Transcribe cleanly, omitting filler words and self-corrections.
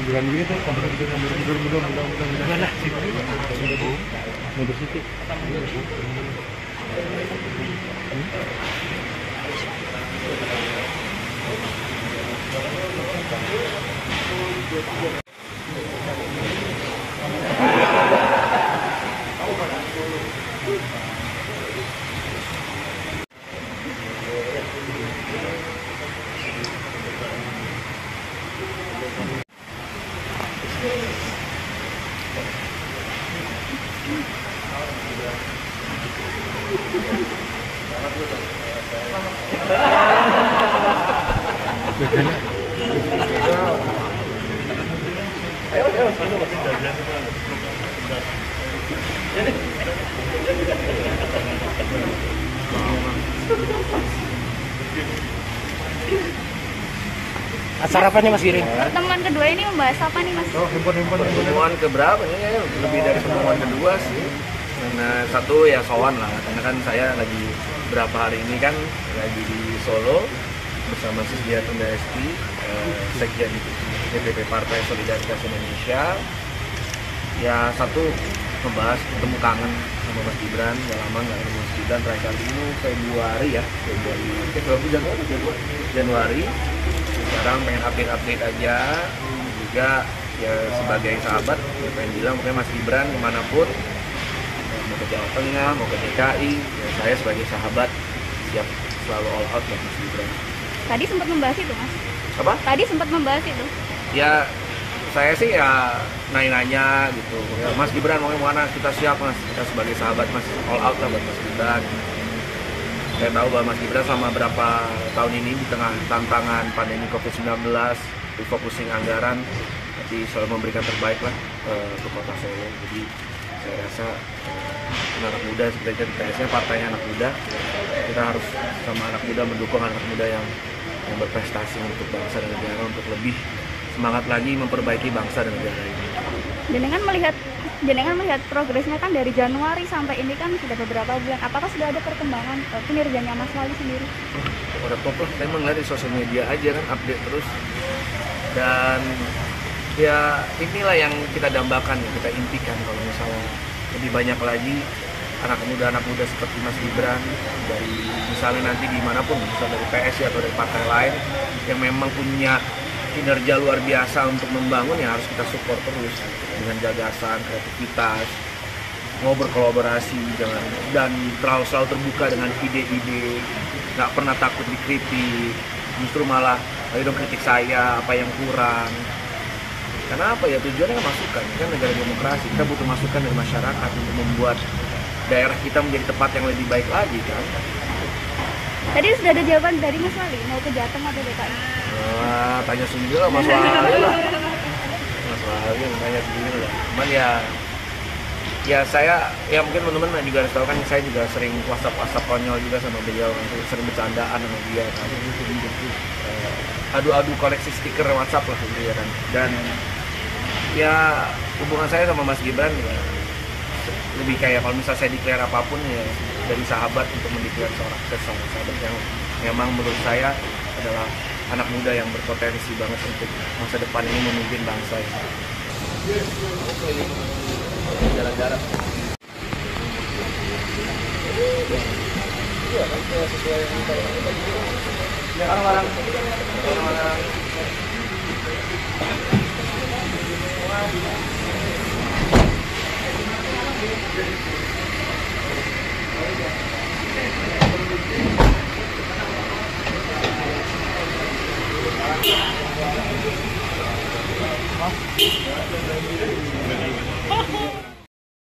Bukan begitu, mudah-mudahan lah mundur sedikit. Sarapannya Mas Giring. Pertemuan kedua ini membahas apa nih Mas? Pertemuan keberapa ya? Lebih dari pertemuan kedua sih. Karena satu ya sowan lah, karena kan saya lagi berapa hari ini kan lagi di Solo bersama Sisdiatun Desti, Sekjen DPP Partai Solidaritas Indonesia. Ya satu membahas ketemu kangen sama Mas Gibran, udah lama nggak ketemu Mas Gibran, terakhir kali ini Februari. Januari. Sekarang pengen update aja, juga ya sebagai sahabat ya pengen bilang pokoknya Mas Gibran kemanapun, mau ke Jawa Tengah, mau ke DKI, ya saya sebagai sahabat siap selalu all out buat Mas Gibran. Tadi sempat membahas itu Mas? Apa? Tadi sempat membahas itu? Ya saya sih ya nanya gitu, ya, Mas Gibran mau kemana, kita siap Mas, kita sebagai sahabat Mas all out lah buat Mas Gibran. Saya tahu bahwa Mas Gibran sama berapa tahun ini di tengah tantangan pandemi COVID-19, refocusing anggaran, tapi selalu memberikan terbaik lah untuk Kota Solo. Jadi saya rasa anak muda seperti itu, PS-nya partainya anak muda, kita harus sama anak muda mendukung anak muda yang berprestasi untuk bangsa dan negara, untuk lebih semangat lagi memperbaiki bangsa dan negara ini. Jenengan melihat progresnya kan dari Januari sampai ini kan sudah beberapa bulan. Apakah sudah ada perkembangan kinerjanya Mas Wali sendiri? Udah top lah, saya melihat di sosial media aja kan update terus. Dan ya inilah yang kita dambakan, ya kita impikan kalau misalnya lebih banyak lagi anak muda seperti Mas Gibran dari misalnya nanti dimanapun, misalnya dari PSI atau dari partai lain yang memang punya kinerja luar biasa untuk membangun, ya harus kita support terus dengan gagasan, kreativitas, mau berkolaborasi dan selalu terbuka dengan ide-ide, nggak pernah takut dikritik, justru malah ayo dong kritik saya apa yang kurang. Karena apa ya, tujuannya kan masukan, kan negara demokrasi, kita butuh masukan dari masyarakat untuk membuat daerah kita menjadi tempat yang lebih baik lagi kan. Tadi sudah ada jawaban dari Mas Wali, mau ke Jateng atau DKI? Wah, tanya sendiri lah Mas Wali lah. Mas Wali tanya sendiri lah. Cuman ya saya, ya mungkin teman-teman juga harus tahu kan, saya juga sering WhatsApp konyol juga sama beliau, sering bercandaan sama dia kan. Adu-adu koleksi stiker WhatsApp lah gitu ya kan. Dan ya hubungan saya sama Mas Gibran ya lebih kayak kalau misalnya saya declare apapun ya dari sahabat untuk mendeklarasi seorang sahabat yang memang menurut saya adalah anak muda yang berpotensi banget untuk masa depan ini memimpin bangsa ini. Jalan-jalan. Iya, sesuai yang kita orang-orang. Hah?